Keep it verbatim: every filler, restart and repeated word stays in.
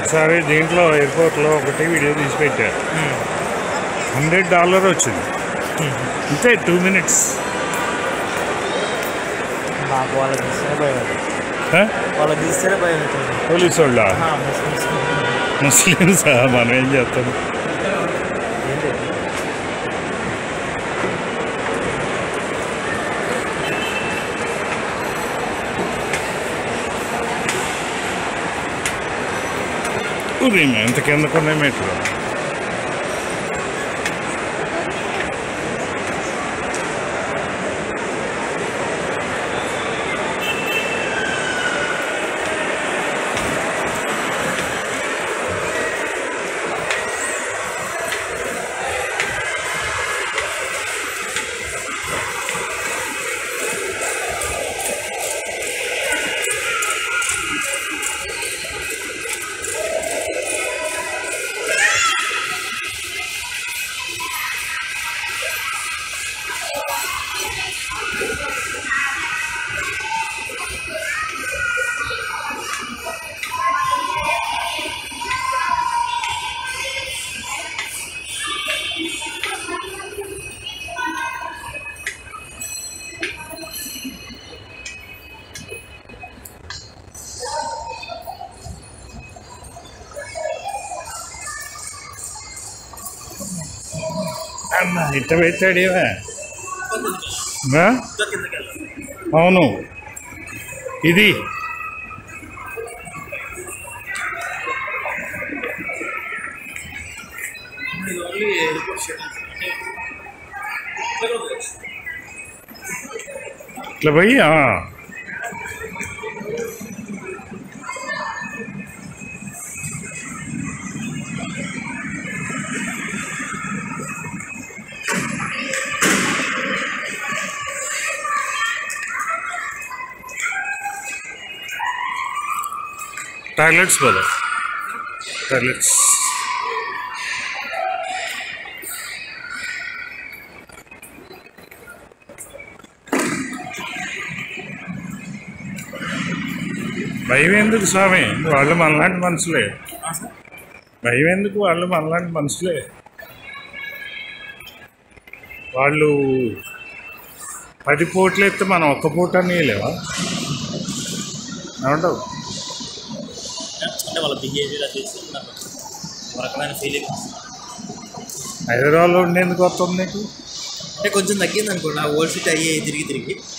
ఒకసారి దీంట్లో ఎయిర్పోర్ట్లో ఒకటి వీడియో తీసి పెట్టారు, హండ్రెడ్ డాలర్ వచ్చింది అంతే, టూ మినిట్స్. నాకు వాళ్ళకి ఇస్తేనే భయం, వాళ్ళకి ఇస్తేనే భయం అవుతుంది. పోలీసు వాళ్ళ ముస్లిమ్సా? మనం ఏం చేస్తాం? ఉదయం ఎంత కింద కొన్ని మెట్లు. అన్న ఇట్ట పెట్టాడేవా? అవును, ఇది ఇట్లా పోయి టాయిలెట్స్ పోదా, టాయిలెట్స్ భయం ఎందుకు స్వామి? వాళ్ళు మనలాంటి మనుషులే. భయం ఎందుకు? వాళ్ళు మనలాంటి మనుషులే. వాళ్ళు పది పూటలు ఎత్తే మనం ఒక్క పూట నీయలేవా? ఏమంటావు? అంటే వాళ్ళ బిహేవియర్ అది ఒక రకమైన ఫీలింగ్. హైదరాబాద్లో ఉండేందుకు వస్తుంది నీకు? అంటే కొంచెం తగ్గింది అనుకోండి, ఆ ఓల్డ్ సిటీ అయ్యి తిరిగి తిరిగి